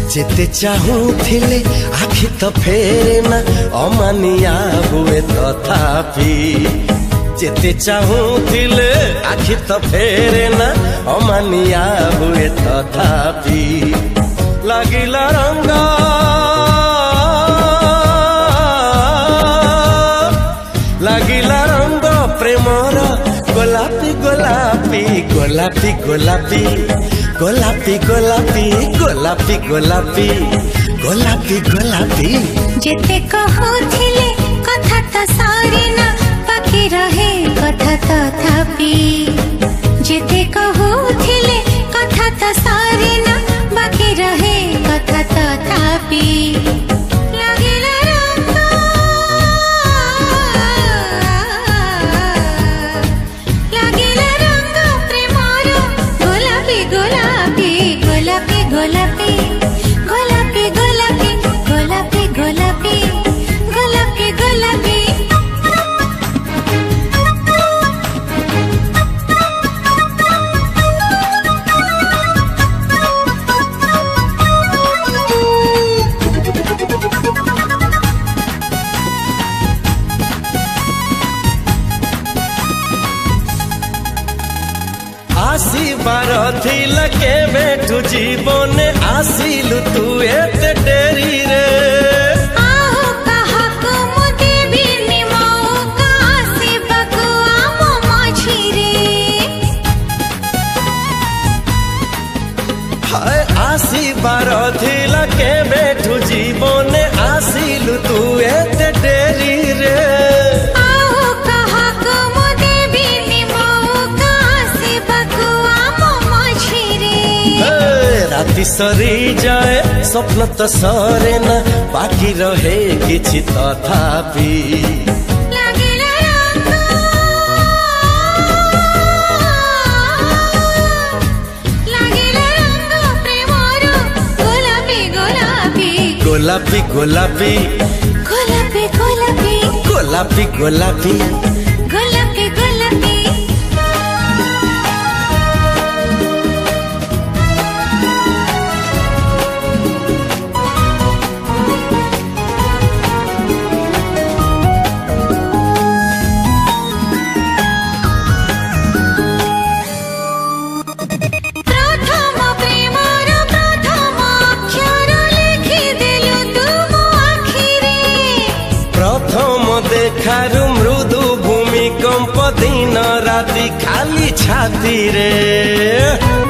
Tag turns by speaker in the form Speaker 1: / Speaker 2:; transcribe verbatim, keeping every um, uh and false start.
Speaker 1: जेते चाहूथिले आखि तो फेरे ना अमानिया हुए तथापि जेते चाहूथिले आखि तो फेरे ना अमानिया हुए तथापि लागिला रंग लागिला रंग प्रेमर गोलापी गोलापी गोलापी गोलापी गोलापी गोलापी गोलापी गोलापी गोलापी गोलापी
Speaker 2: जेते कहूथिले कथा तो सारे ना बाकी रहे कथा तथापि जेते कहूथिले कथा तो सारे ना बाकी रहे कथा तथापि
Speaker 1: आसीबार थिला के बेठू जीवन आसिलु तू एते डेरी रे
Speaker 2: आहो कहा को मुदे भी निमो का आसीबकु आमो माझी रे
Speaker 1: हाय आसीबार थिला के बेठू जीवन आसिलु तू एते डेरी रे राति सरी जाए स्वप्न तो सरे ना बाकी रहे किछि तथापि
Speaker 2: लागिला रंग लागिला रंग प्रेमर गोलापी गोलापी
Speaker 1: गोलापी गोलापी
Speaker 2: गोलापी गोलापी
Speaker 1: गोलापी गोलापी
Speaker 2: गोलापी गोलापी
Speaker 1: देखारु मृदु भूमिकंप दिन राति खाली छाती रे।